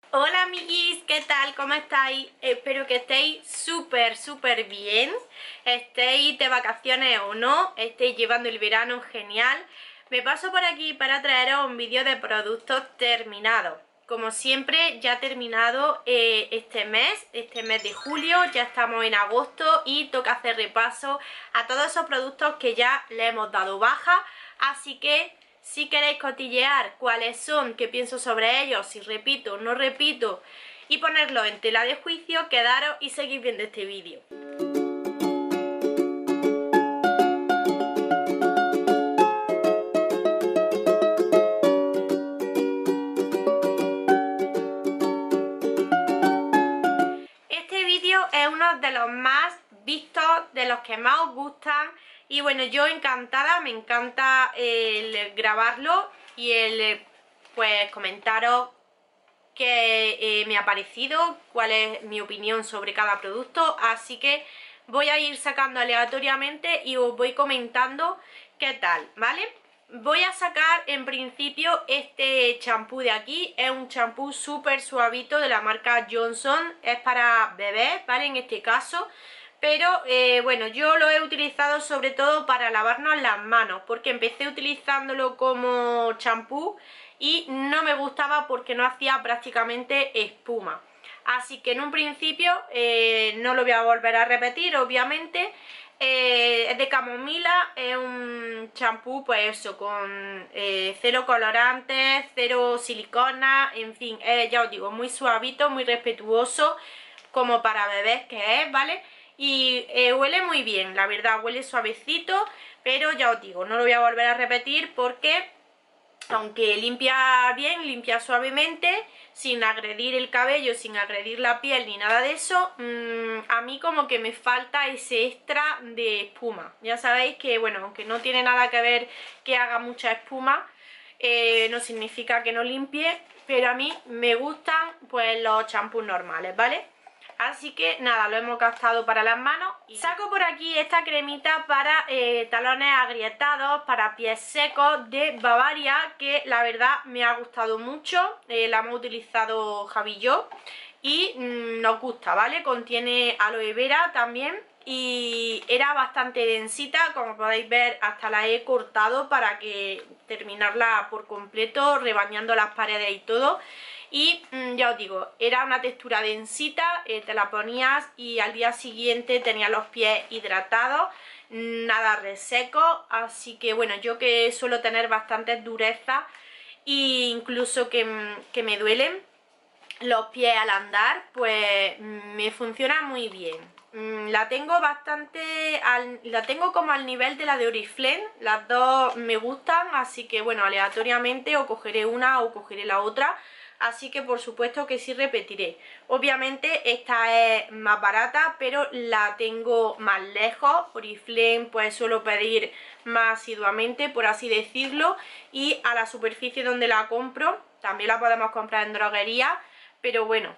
Hola amiguis, ¿qué tal? ¿Cómo estáis? Espero que estéis súper bien, estéis de vacaciones o no, estéis llevando el verano genial. Me paso por aquí para traeros un vídeo de productos terminados. Como siempre, ya ha terminado este mes de julio, ya estamos en agosto y toca hacer repaso a todos esos productos que ya le hemos dado baja, así que si queréis cotillear cuáles son, qué pienso sobre ellos, si repito o no repito y ponerlo en tela de juicio, quedaros y seguid viendo este vídeo. Este vídeo es uno de los más vistos, de los que más os gustan y bueno, yo encantada, me encanta el grabarlo y el pues comentaros qué me ha parecido, cuál es mi opinión sobre cada producto, así que voy a ir sacando aleatoriamente y os voy comentando qué tal, ¿vale? Voy a sacar en principio este champú de aquí, es un champú súper suavito de la marca Johnson, es para bebés, ¿vale? En este caso, pero bueno, yo lo he utilizado sobre todo para lavarnos las manos, porque empecé utilizándolo como champú y no me gustaba porque no hacía prácticamente espuma. Así que en un principio no lo voy a volver a repetir, obviamente. Es de camomila, es un champú pues eso, con cero colorantes, cero silicona, en fin, ya os digo, muy suavito, muy respetuoso, como para bebés que es, ¿vale? Y huele muy bien, la verdad, huele suavecito, pero ya os digo, no lo voy a volver a repetir porque aunque limpia bien, limpia suavemente, sin agredir el cabello, sin agredir la piel ni nada de eso, a mí como que me falta ese extra de espuma. Ya sabéis que, bueno, aunque no tiene nada que ver que haga mucha espuma, no significa que no limpie, pero a mí me gustan pues los champús normales, ¿vale? Así que nada, lo hemos gastado para las manos. Y saco por aquí esta cremita para talones agrietados, para pies secos de Bavaria, que la verdad me ha gustado mucho. La hemos utilizado Javi y yo y nos gusta, ¿vale? Contiene aloe vera también y era bastante densita, como podéis ver hasta la he cortado para que terminarla por completo, rebañando las paredes y todo. Y ya os digo, era una textura densita, te la ponías y al día siguiente tenías los pies hidratados, nada reseco, así que bueno, yo que suelo tener bastantes durezas e incluso que me duelen los pies al andar, pues me funciona muy bien. La tengo bastante, la tengo como al nivel de la de Oriflame, las dos me gustan, así que bueno, aleatoriamente o cogeré una o cogeré la otra. Así que por supuesto que sí repetiré. Obviamente esta es más barata, pero la tengo más lejos. Oriflame pues suelo pedir más asiduamente, por así decirlo. Y a la superficie donde la compro, también la podemos comprar en droguería. Pero bueno,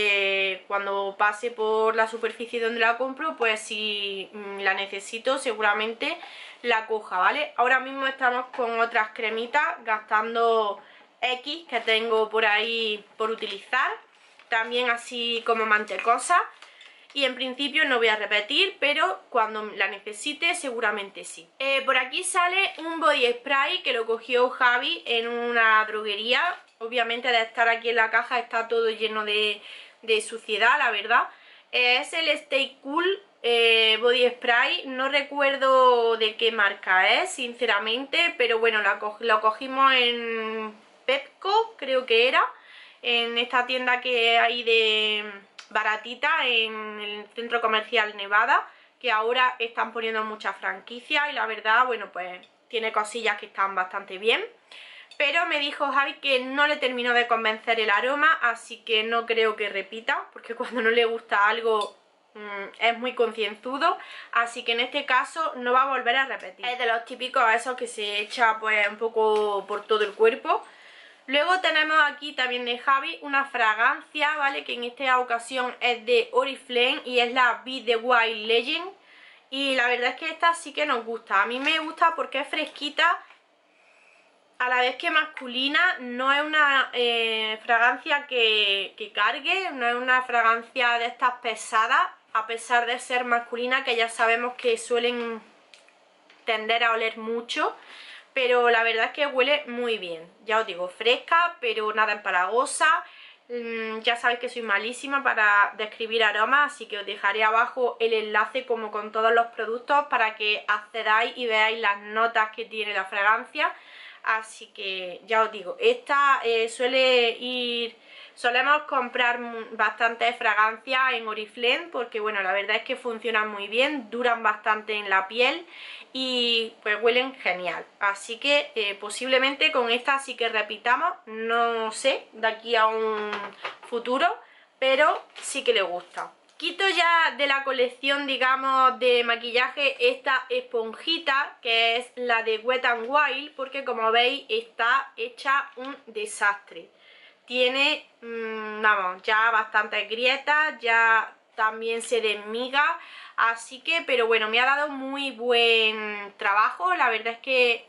cuando pase por la superficie donde la compro, pues si la necesito seguramente la coja, ¿vale? Ahora mismo estamos con otras cremitas gastando X que tengo por ahí por utilizar, también así como mantecosa, y en principio no voy a repetir, pero cuando la necesite seguramente sí. Por aquí sale un body spray que lo cogió Javi en una droguería. Obviamente de estar aquí en la caja está todo lleno de suciedad, la verdad. Es el Stay Cool body spray, no recuerdo de qué marca es sinceramente, pero bueno, lo cogimos en Pepco, creo que era, en esta tienda que hay de baratita en el centro comercial Nevada, que ahora están poniendo muchas franquicias y la verdad, bueno, pues tiene cosillas que están bastante bien. Pero me dijo Javi que no le terminó de convencer el aroma, así que no creo que repita, porque cuando no le gusta algo es muy concienzudo, así que en este caso no va a volver a repetir. Es de los típicos esos que se echa pues un poco por todo el cuerpo. Luego tenemos aquí también de Javi una fragancia, ¿vale? Que en esta ocasión es de Oriflame y es la Be The Wild Legend. Y la verdad es que esta sí que nos gusta. A mí me gusta porque es fresquita. a la vez que masculina, no es una fragancia que cargue, no es una fragancia de estas pesadas, a pesar de ser masculina, que ya sabemos que suelen tender a oler mucho, pero la verdad es que huele muy bien. Ya os digo, fresca, pero nada empalagosa. Ya sabéis que soy malísima para describir aromas, así que os dejaré abajo el enlace como con todos los productos para que accedáis y veáis las notas que tiene la fragancia. Así que ya os digo, esta solemos comprar bastantes fragancias en Oriflame porque bueno, la verdad es que funcionan muy bien, duran bastante en la piel y pues huelen genial. Así que posiblemente con esta sí que repitamos, no sé, de aquí a un futuro, pero sí que le gusta. Quito ya de la colección, digamos, de maquillaje esta esponjita, que es la de Wet n Wild, porque como veis está hecha un desastre. Tiene, vamos, ya bastantes grietas, ya también se desmiga, así que, pero bueno, me ha dado muy buen trabajo. La verdad es que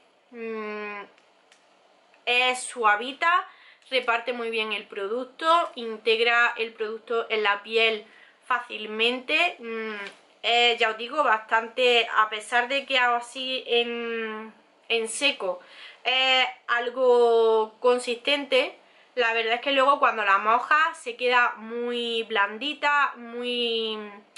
es suavita, reparte muy bien el producto, integra el producto en la piel fácilmente. Ya os digo, bastante, a pesar de que hago así en seco, es algo consistente. La verdad es que luego cuando la mojas se queda muy blandita, muy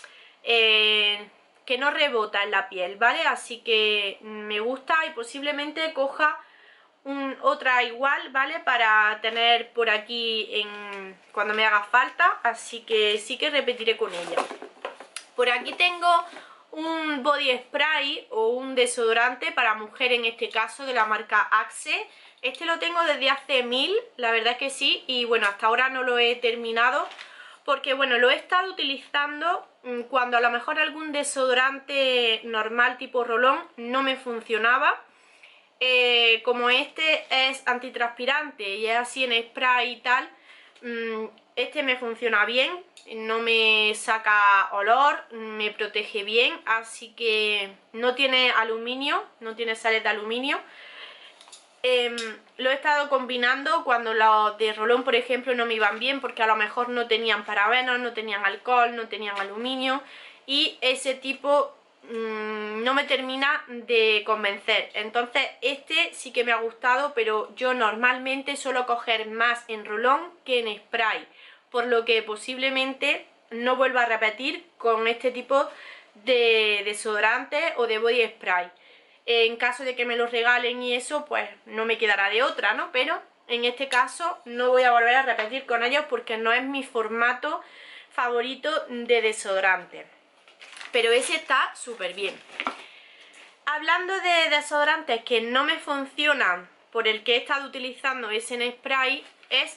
que no rebota en la piel, ¿vale? Así que me gusta y posiblemente coja otra igual, ¿vale? Para tener por aquí cuando me haga falta, así que sí que repetiré con ella. Por aquí tengo un body spray o un desodorante para mujer, en este caso de la marca Axe. Este lo tengo desde hace 1000, la verdad es que sí, y bueno, hasta ahora no lo he terminado porque bueno, lo he estado utilizando cuando a lo mejor algún desodorante normal tipo rolón no me funcionaba. Como este es antitranspirante y es así en spray y tal, este me funciona bien, no me saca olor, me protege bien, así que no tiene aluminio, no tiene sales de aluminio. Lo he estado combinando cuando los de rolón, por ejemplo, no me iban bien porque a lo mejor no tenían parabenos, no tenían alcohol, no tenían aluminio, y ese tipo no me termina de convencer. Entonces este sí que me ha gustado, pero yo normalmente suelo coger más en rolón que en spray, por lo que posiblemente no vuelva a repetir con este tipo de desodorante o de body spray. En caso de que me los regalen y eso, pues no me quedará de otra, ¿no? Pero en este caso no voy a volver a repetir con ellos porque no es mi formato favorito de desodorante. Pero ese está súper bien. Hablando de desodorantes que no me funcionan, por el que he estado utilizando ese en spray,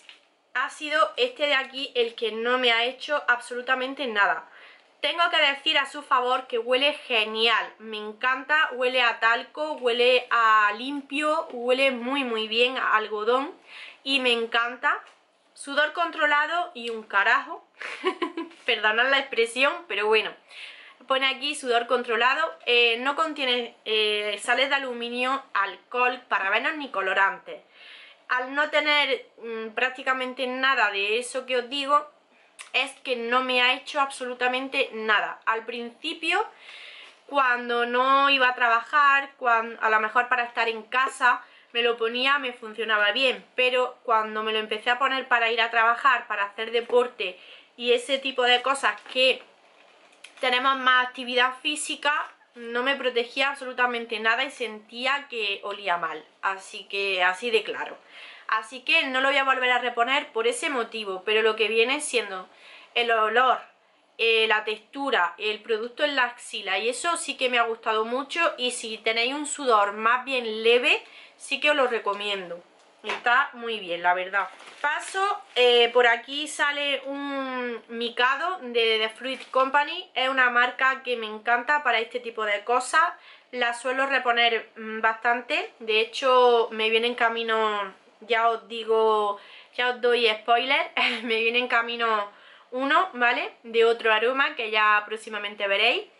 ha sido este de aquí el que no me ha hecho absolutamente nada. Tengo que decir a su favor que huele genial, me encanta, huele a talco, huele a limpio, huele muy muy bien a algodón y me encanta. Sudor controlado y un carajo, perdonad la expresión, pero bueno. Pone aquí sudor controlado, no contiene sales de aluminio, alcohol, parabenos ni colorantes. Al no tener prácticamente nada de eso que os digo, es que no me ha hecho absolutamente nada. Al principio, cuando no iba a trabajar, a lo mejor para estar en casa, me lo ponía, me funcionaba bien, pero cuando me lo empecé a poner para ir a trabajar, para hacer deporte y ese tipo de cosas que tenemos más actividad física, no me protegía absolutamente nada y sentía que olía mal, así que así de claro. Así que no lo voy a volver a reponer por ese motivo, pero lo que viene siendo el olor, la textura, el producto en la axila, y eso sí que me ha gustado mucho, y si tenéis un sudor más bien leve, sí que os lo recomiendo. Está muy bien, la verdad. Paso, por aquí sale un Mikado de The Fruit Company. Es una marca que me encanta para este tipo de cosas. La suelo reponer bastante. De hecho, me viene en camino, ya os digo, ya os doy spoiler, me viene en camino uno, ¿vale? De otro aroma que ya próximamente veréis.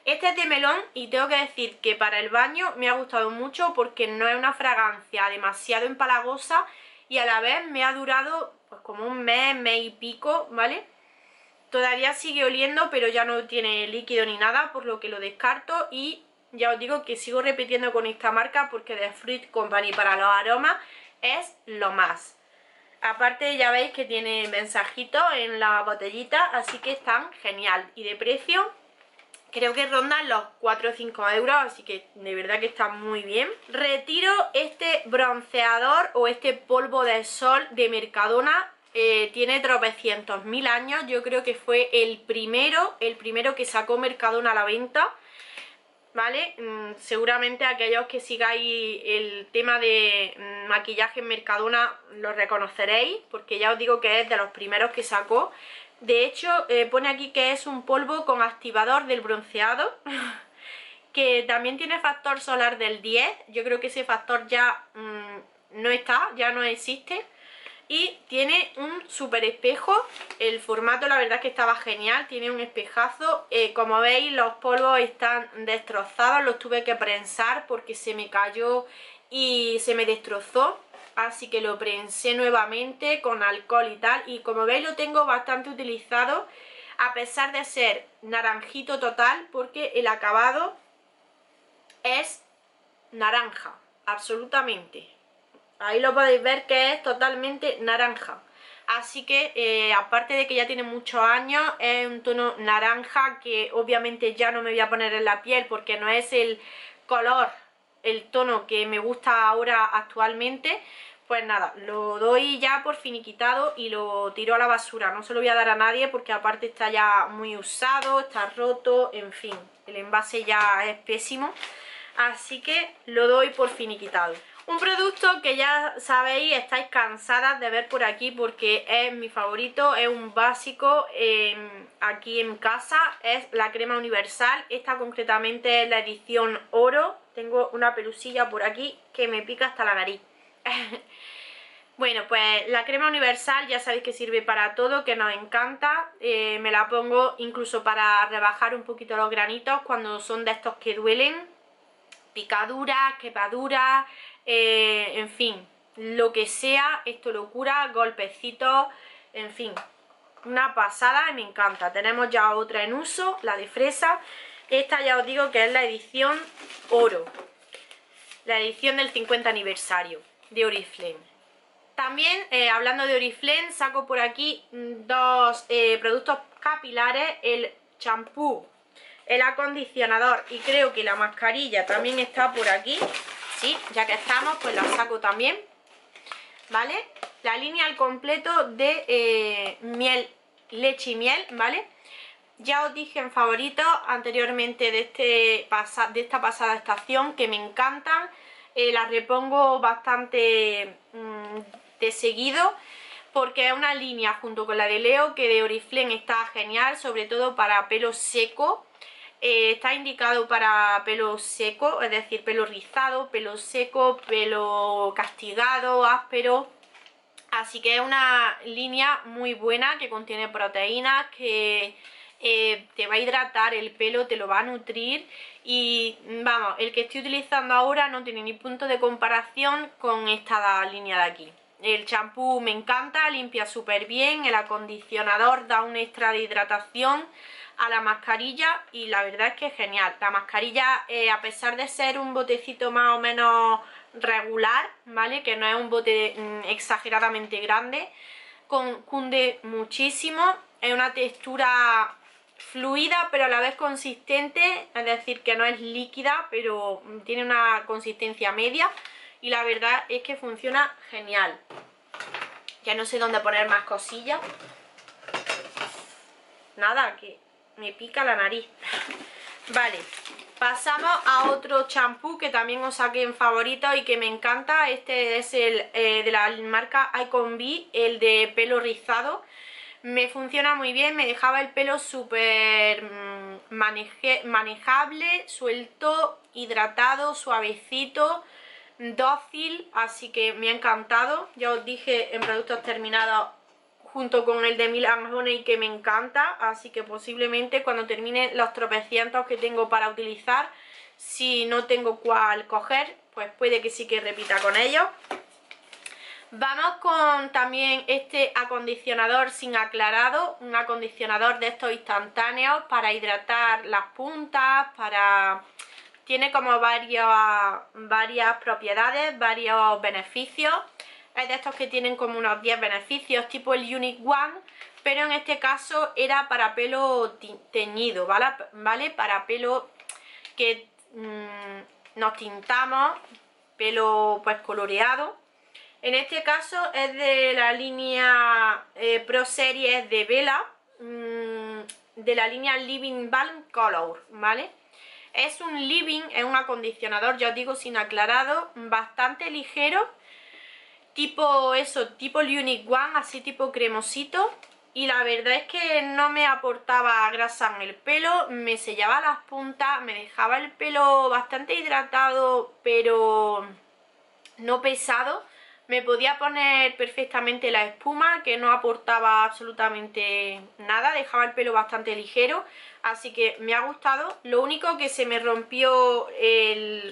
Este es de melón y tengo que decir que para el baño me ha gustado mucho porque no es una fragancia demasiado empalagosa y a la vez me ha durado pues como un mes, mes y pico, ¿vale? Todavía sigue oliendo, pero ya no tiene líquido ni nada, por lo que lo descarto y ya os digo que sigo repitiendo con esta marca porque The Fruit Company para los aromas es lo más. Aparte ya veis que tiene mensajitos en la botellita, así que están genial. Y de precio creo que rondan los 4 o 5 euros, así que de verdad que está muy bien. Retiro este bronceador o este polvo de sol de Mercadona. Tiene tropecientos mil años, yo creo que fue el primero que sacó Mercadona a la venta, ¿vale? Seguramente aquellos que sigáis el tema de maquillaje en Mercadona lo reconoceréis, porque ya os digo que es de los primeros que sacó. De hecho, pone aquí que es un polvo con activador del bronceado, que también tiene factor solar del 10, yo creo que ese factor ya no está, ya no existe. Y tiene un super espejo, el formato la verdad es que estaba genial, tiene un espejazo. Como veis los polvos están destrozados, los tuve que prensar porque se me cayó y se me destrozó. Así que lo prensé nuevamente con alcohol y tal, y como veis lo tengo bastante utilizado, a pesar de ser naranjito total, porque el acabado es naranja, absolutamente. Ahí lo podéis ver que es totalmente naranja. Así que aparte de que ya tiene muchos años, es un tono naranja que obviamente ya no me voy a poner en la piel porque no es el color, el tono que me gusta ahora actualmente. Pues nada, lo doy ya por finiquitado y lo tiro a la basura. No se lo voy a dar a nadie porque aparte está ya muy usado, está roto, en fin, el envase ya es pésimo. Así que lo doy por finiquitado. Un producto que ya sabéis, estáis cansadas de ver por aquí porque es mi favorito, es un básico aquí en casa, es la crema universal. Esta concretamente es la edición oro. Tengo una pelusilla por aquí que me pica hasta la nariz. Bueno, pues la crema universal ya sabéis que sirve para todo, que nos encanta. Me la pongo incluso para rebajar un poquito los granitos cuando son de estos que duelen. Picaduras, quemaduras, en fin, lo que sea, esto lo cura, golpecitos, en fin, una pasada y me encanta. Tenemos ya otra en uso, la de fresa. Esta ya os digo que es la edición oro, la edición del 50 aniversario de Oriflame. También, hablando de Oriflame, saco por aquí dos productos capilares, el champú, el acondicionador y creo que la mascarilla también está por aquí. Sí, ya que estamos, pues la saco también, ¿vale? La línea al completo de miel, leche y miel, ¿vale? Ya os dije en favoritos anteriormente de esta pasada estación que me encantan. Las repongo bastante de seguido porque es una línea junto con la de Leo que de Oriflame está genial, sobre todo para pelo seco. Está indicado para pelo seco, es decir, pelo rizado, pelo seco, pelo castigado, áspero. Así que es una línea muy buena que contiene proteínas, que te va a hidratar el pelo, te lo va a nutrir. Y vamos, el que estoy utilizando ahora no tiene ni punto de comparación con esta línea de aquí. El champú me encanta, limpia súper bien, el acondicionador da un extra de hidratación a la mascarilla y la verdad es que es genial. La mascarilla, a pesar de ser un botecito más o menos regular, ¿vale? Que no es un bote exageradamente grande, cunde muchísimo. Es una textura fluida pero a la vez consistente, es decir, que no es líquida pero tiene una consistencia media y la verdad es que funciona genial. Ya no sé dónde poner más cosillas. Nada, que me pica la nariz. Vale, pasamos a otro champú que también os saqué en favorito y que me encanta. Este es el de la marca Iconbee, el de pelo rizado. Me funciona muy bien, me dejaba el pelo súper manejable, suelto, hidratado, suavecito, dócil, así que me ha encantado. Ya os dije en productos terminados junto con el de Milan Honey, que me encanta, así que posiblemente cuando termine los tropecientos que tengo para utilizar, si no tengo cuál coger, pues puede que sí que repita con ellos. Vamos con también este acondicionador sin aclarado, un acondicionador de estos instantáneos para hidratar las puntas, tiene como varias propiedades, varios beneficios. Es de estos que tienen como unos 10 beneficios, tipo el Unique One, pero en este caso era para pelo teñido, ¿vale? Para pelo que nos tintamos, pelo pues coloreado. En este caso es de la línea Pro Series de Vela, de la línea Living Balm Color, ¿vale? Es un living, es un acondicionador, ya os digo, sin aclarado, bastante ligero, tipo eso, tipo el Unique One, así tipo cremosito. Y la verdad es que no me aportaba grasa en el pelo, me sellaba las puntas, me dejaba el pelo bastante hidratado, pero no pesado. Me podía poner perfectamente la espuma, que no aportaba absolutamente nada, dejaba el pelo bastante ligero, así que me ha gustado. Lo único que se me rompió el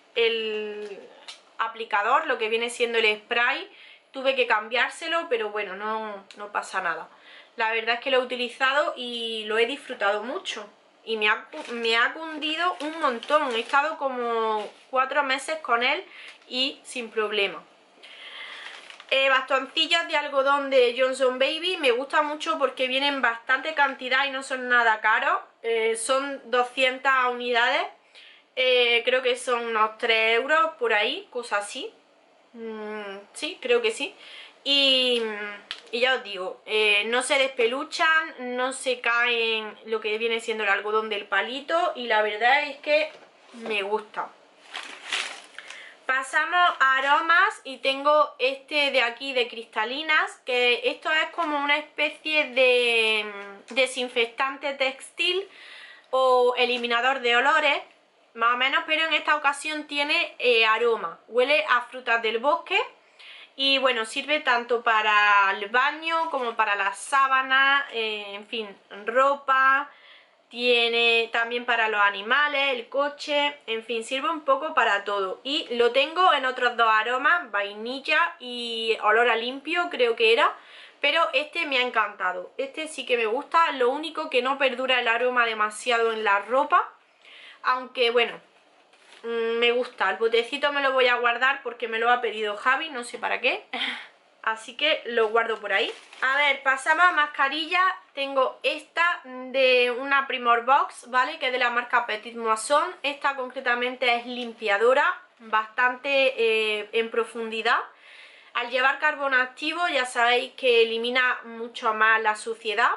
aplicador, lo que viene siendo el spray, tuve que cambiárselo, pero bueno, no pasa nada. La verdad es que lo he utilizado y lo he disfrutado mucho. Y me ha cundido un montón, he estado como 4 meses con él y sin problema. Bastoncillos de algodón de Johnson Baby, me gusta mucho porque vienen bastante cantidad y no son nada caros. Son 200 unidades, creo que son unos 3 euros por ahí, cosas así. Sí, creo que sí. Y ya os digo, no se despeluchan, no se caen lo que viene siendo el algodón del palito, y la verdad es que me gusta. Pasamos a aromas y tengo este de aquí de cristalinas, que esto es como una especie de desinfectante textil o eliminador de olores, más o menos, pero en esta ocasión tiene aroma, huele a frutas del bosque. Y bueno, sirve tanto para el baño como para las sábanas, en fin, ropa. Tiene también para los animales, el coche, en fin, sirve un poco para todo. Y lo tengo en otros dos aromas, vainilla y olor a limpio, creo que era. Pero este me ha encantado, este sí que me gusta. Lo único que no perdura el aroma demasiado en la ropa, aunque bueno, me gusta. El botecito me lo voy a guardar porque me lo ha pedido Javi, no sé para qué. Así que lo guardo por ahí. A ver, pasamos a mascarilla. Tengo esta de una Primor Box, ¿vale? Que es de la marca Petit Moisson. Esta concretamente es limpiadora, bastante en profundidad. Al llevar carbono activo ya sabéis que elimina mucho más la suciedad.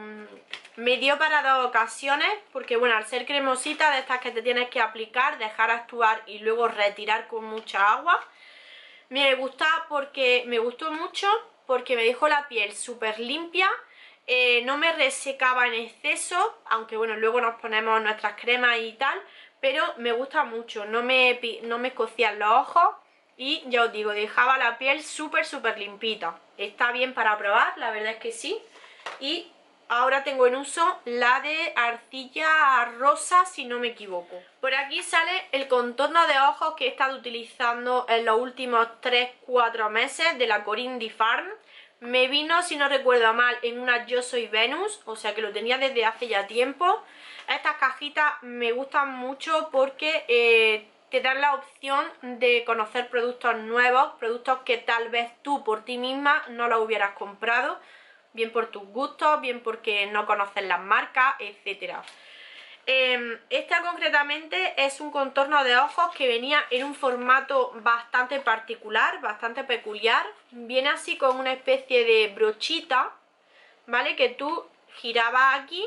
Me dio para 2 ocasiones, porque bueno, al ser cremosita, de estas que te tienes que aplicar, dejar actuar y luego retirar con mucha agua. Me gusta porque me gustó mucho, porque me dejó la piel súper limpia, no me resecaba en exceso, aunque bueno, luego nos ponemos nuestras cremas y tal, pero me gusta mucho, no me escocían los ojos y ya os digo, dejaba la piel súper limpita. Está bien para probar, la verdad es que sí. Y ahora tengo en uso la de arcilla rosa, si no me equivoco. Por aquí sale el contorno de ojos que he estado utilizando en los últimos 3-4 meses de la Corinne Farm. Me vino, si no recuerdo mal, en una Yo Soy Venus, o sea que lo tenía desde hace ya tiempo. Estas cajitas me gustan mucho porque te dan la opción de conocer productos nuevos, productos que tal vez tú por ti misma no los hubieras comprado, bien por tus gustos, bien porque no conoces las marcas, etcétera. Esta concretamente es un contorno de ojos que venía en un formato bastante particular, bastante peculiar. Viene así con una especie de brochita, ¿vale? Que tú girabas aquí.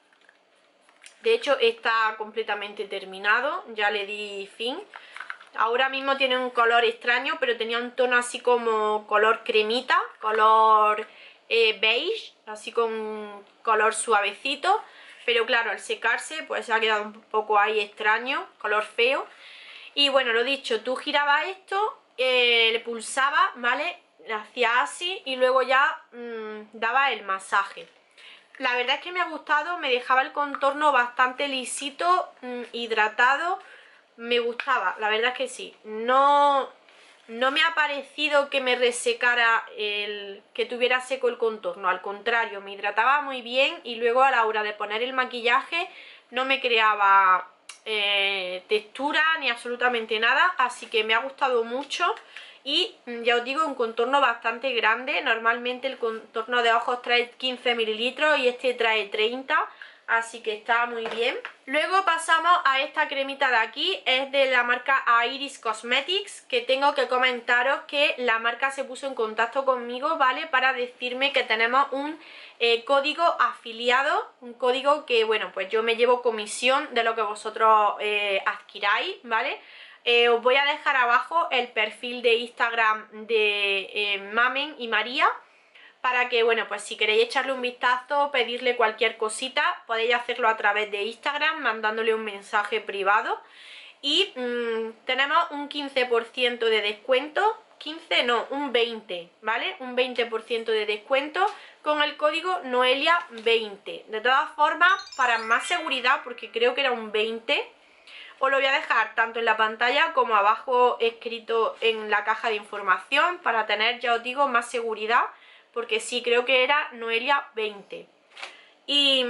De hecho está completamente terminado, ya le di fin. Ahora mismo tiene un color extraño, pero tenía un tono así como color cremita, color beige, así con color suavecito. Pero claro, al secarse pues se ha quedado un poco ahí extraño, color feo. Y bueno, lo dicho, tú girabas esto, le pulsabas, ¿vale? hacía así y luego ya daba el masaje. La verdad es que me ha gustado, me dejaba el contorno bastante lisito, hidratado, me gustaba, la verdad es que sí. No me ha parecido que me resecara que tuviera seco el contorno, al contrario, me hidrataba muy bien y luego a la hora de poner el maquillaje no me creaba textura ni absolutamente nada, así que me ha gustado mucho. Y ya os digo, un contorno bastante grande. Normalmente el contorno de ojos trae 15 mililitros y este trae 30, así que está muy bien. Luego pasamos a esta cremita de aquí, es de la marca Iris Cosmetics, que tengo que comentaros que la marca se puso en contacto conmigo, ¿vale? Para decirme que tenemos un código afiliado, un código que, bueno, pues yo me llevo comisión de lo que vosotros adquiráis, ¿vale? Os voy a dejar abajo el perfil de Instagram de Mamen y María, para que, bueno, pues si queréis echarle un vistazo, pedirle cualquier cosita, podéis hacerlo a través de Instagram, mandándole un mensaje privado. Y tenemos un 15% de descuento, 15 no, un 20, ¿vale? Un 20% de descuento con el código Noelia20. De todas formas, para más seguridad, porque creo que era un 20, os lo voy a dejar tanto en la pantalla como abajo escrito en la caja de información para tener, ya os digo, más seguridad, porque sí, creo que era Noelia20. Y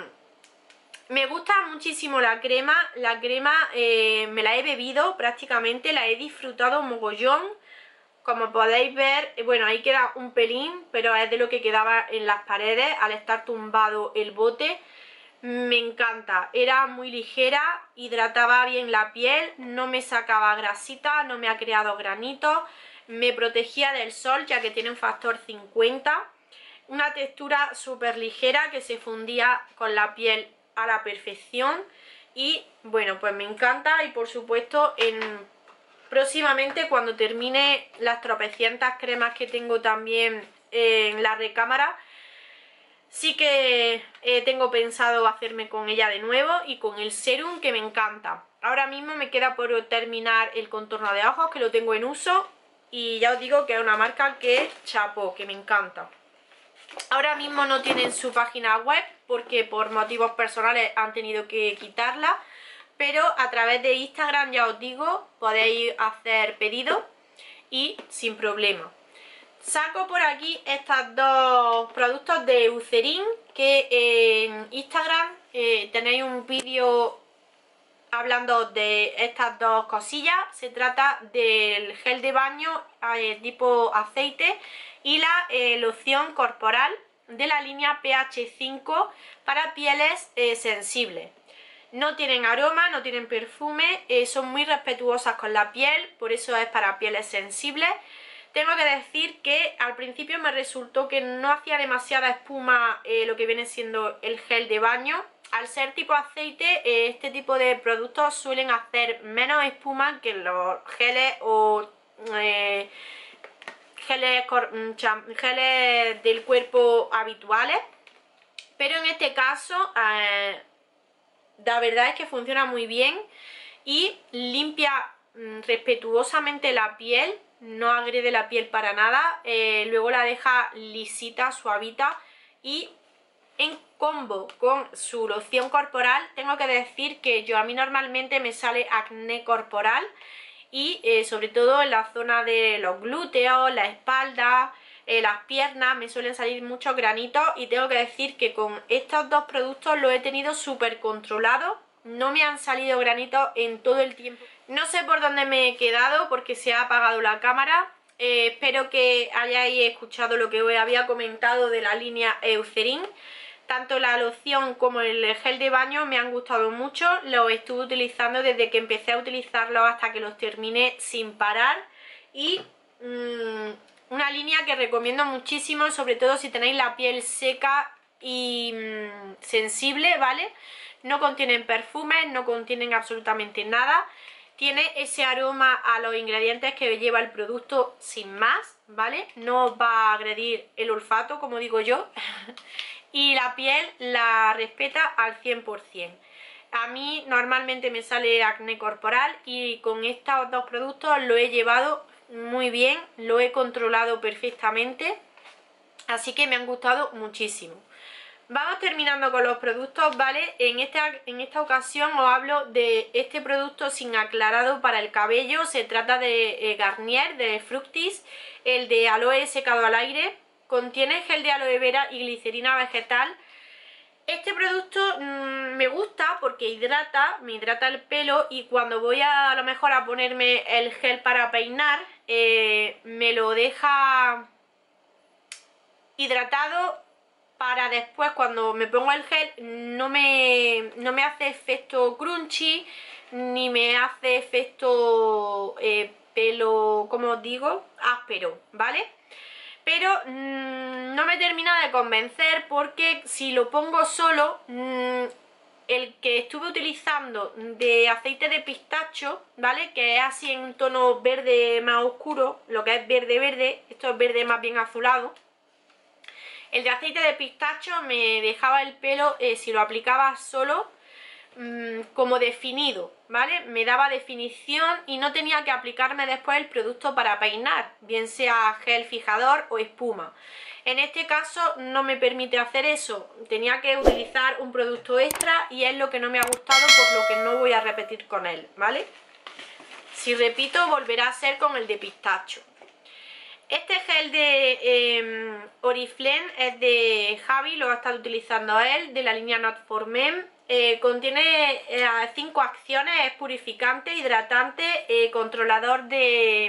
me gusta muchísimo la crema me la he bebido prácticamente, la he disfrutado mogollón. Como podéis ver, bueno, ahí queda un pelín, pero es de lo que quedaba en las paredes al estar tumbado el bote. Me encanta, era muy ligera, hidrataba bien la piel, no me sacaba grasita, no me ha creado granitos, me protegía del sol ya que tiene un factor 50, una textura súper ligera que se fundía con la piel a la perfección y bueno, pues me encanta. Y por supuesto próximamente, cuando termine las tropecientas cremas que tengo también en la recámara, sí que tengo pensado hacerme con ella de nuevo y con el serum, que me encanta. Ahora mismo me queda por terminar el contorno de ojos, que lo tengo en uso, y ya os digo que es una marca que chapó, que me encanta. Ahora mismo no tienen su página web porque por motivos personales han tenido que quitarla, pero a través de Instagram, ya os digo, podéis hacer pedidos y sin problema. Saco por aquí estos dos productos de Eucerin, que en Instagram tenéis un vídeo hablando de estas dos cosillas. Se trata del gel de baño tipo aceite y la loción corporal de la línea pH 5 para pieles sensibles. No tienen aroma, no tienen perfume, son muy respetuosas con la piel, por eso es para pieles sensibles. Tengo que decir que al principio me resultó que no hacía demasiada espuma lo que viene siendo el gel de baño. Al ser tipo aceite, este tipo de productos suelen hacer menos espuma que los geles o geles del cuerpo habituales. Pero en este caso, la verdad es que funciona muy bien y limpia respetuosamente la piel. No agrede la piel para nada, luego la deja lisita, suavita. Y en combo con su loción corporal, tengo que decir que a mí normalmente me sale acné corporal y sobre todo en la zona de los glúteos, la espalda, las piernas, me suelen salir muchos granitos, y tengo que decir que con estos dos productos lo he tenido súper controlado. No me han salido granitos en todo el tiempo. No sé por dónde me he quedado porque se ha apagado la cámara. Espero que hayáis escuchado lo que os había comentado de la línea Eucerin. Tanto la loción como el gel de baño me han gustado mucho. Los estuve utilizando desde que empecé a utilizarlos hasta que los terminé sin parar. Y una línea que recomiendo muchísimo, sobre todo si tenéis la piel seca y sensible, ¿vale? No contienen perfumes, no contienen absolutamente nada. Tiene ese aroma a los ingredientes que lleva el producto sin más, ¿vale? No os va a agredir el olfato, como digo yo. Y la piel la respeta al 100%. A mí normalmente me sale acné corporal y con estos dos productos lo he llevado muy bien, lo he controlado perfectamente, así que me han gustado muchísimo. Vamos terminando con los productos, ¿vale? En esta ocasión os hablo de este producto sin aclarado para el cabello. Se trata de Garnier, de Fructis, el de aloe secado al aire. Contiene gel de aloe vera y glicerina vegetal. Este producto me gusta porque me hidrata el pelo, y cuando voy a lo mejor a ponerme el gel para peinar, me lo deja hidratado para después, cuando me pongo el gel, no me hace efecto crunchy, ni me hace efecto pelo, como os digo, áspero, ¿vale? Pero no me termina de convencer, porque si lo pongo solo, el que estuve utilizando de aceite de pistacho, ¿vale? Que es así en un tono verde más oscuro, lo que es verde verde, esto es verde más bien azulado. El de aceite de pistacho me dejaba el pelo, si lo aplicaba solo, como definido, ¿vale? Me daba definición y no tenía que aplicarme después el producto para peinar, bien sea gel fijador o espuma. En este caso no me permite hacer eso, tenía que utilizar un producto extra y es lo que no me ha gustado, por lo que no voy a repetir con él, ¿vale? Si repito, volverá a ser con el de pistacho. Este gel de Oriflame es de Javi, lo ha estado utilizando él, de la línea Not For Men. Contiene 5 acciones: es purificante, hidratante, controlador de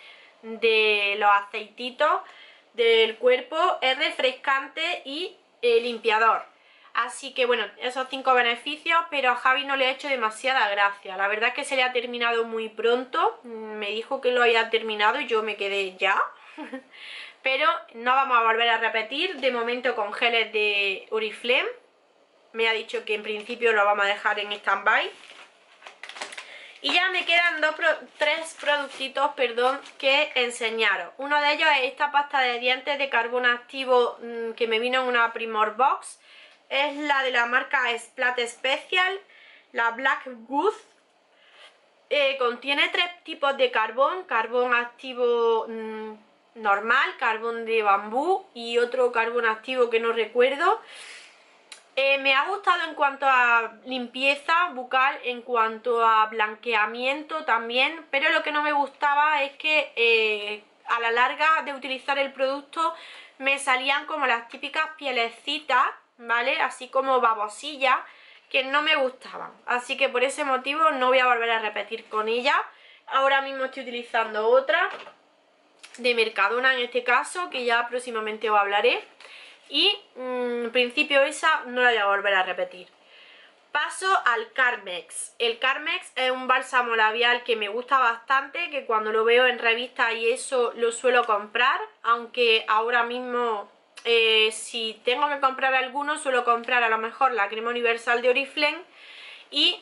los aceititos del cuerpo, es refrescante y limpiador. Así que bueno, esos 5 beneficios, pero a Javi no le ha hecho demasiada gracia. La verdad es que se le ha terminado muy pronto, me dijo que lo había terminado y yo me quedé ya. Pero no vamos a volver a repetir de momento con geles de Oriflame. Me ha dicho que en principio lo vamos a dejar en stand-by. Y ya me quedan tres productitos, perdón, que enseñaros. Uno de ellos es esta pasta de dientes de carbón activo que me vino en una Primor Box. Es la de la marca Splat Special, la Black Goose. Contiene 3 tipos de carbón: carbón activo normal, carbón de bambú y otro carbón activo que no recuerdo. Me ha gustado en cuanto a limpieza bucal, en cuanto a blanqueamiento también, pero lo que no me gustaba es que a la larga de utilizar el producto me salían como las típicas pielecitas, ¿vale? Así como babosillas, que no me gustaban, así que por ese motivo no voy a volver a repetir con ella. Ahora mismo estoy utilizando otra de Mercadona, en este caso, que ya próximamente os hablaré, y en principio esa no la voy a volver a repetir. Paso al Carmex. El Carmex es un bálsamo labial que me gusta bastante, que cuando lo veo en revista y eso lo suelo comprar, aunque ahora mismo si tengo que comprar alguno suelo comprar a lo mejor la crema universal de Oriflame, y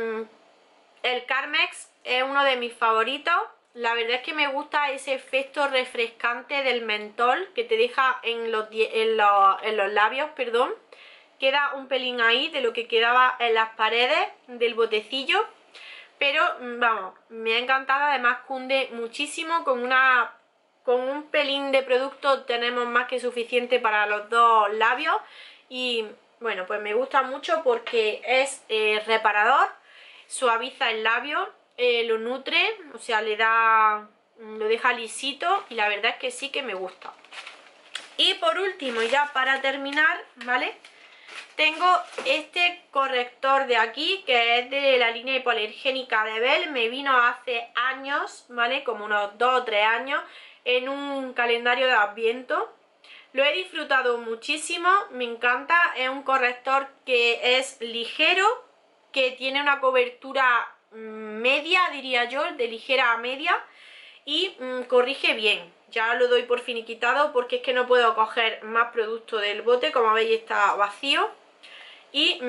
el Carmex es uno de mis favoritos. La verdad es que me gusta ese efecto refrescante del mentol que te deja en los labios, perdón. Queda un pelín ahí de lo que quedaba en las paredes del botecillo, pero vamos, me ha encantado. Además cunde muchísimo, con un pelín de producto tenemos más que suficiente para los dos labios. Y bueno, pues me gusta mucho porque es reparador, suaviza el labio, lo nutre, o sea, lo deja lisito, y la verdad es que sí que me gusta. Y por último, ya para terminar, ¿vale?, tengo este corrector de aquí, que es de la línea hipoalergénica de Bell. Me vino hace años, ¿vale?, como unos 2 o 3 años, en un calendario de Adviento. Lo he disfrutado muchísimo, me encanta. Es un corrector que es ligero, que tiene una cobertura media, diría yo, de ligera a media, y corrige bien. Ya lo doy por finiquitado porque es que no puedo coger más producto del bote, como veis está vacío. Y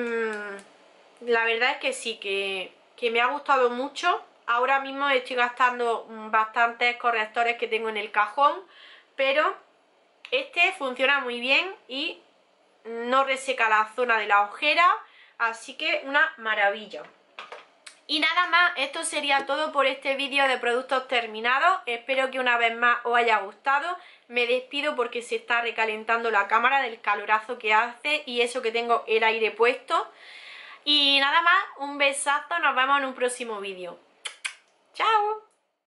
la verdad es que sí, que me ha gustado mucho. Ahora mismo estoy gastando bastantes correctores que tengo en el cajón, pero este funciona muy bien y no reseca la zona de la ojera, así que una maravilla. Y nada más, esto sería todo por este vídeo de productos terminados. Espero que una vez más os haya gustado. Me despido porque se está recalentando la cámara del calorazo que hace y eso que tengo el aire puesto. Y nada más, un besazo, nos vemos en un próximo vídeo. ¡Chao!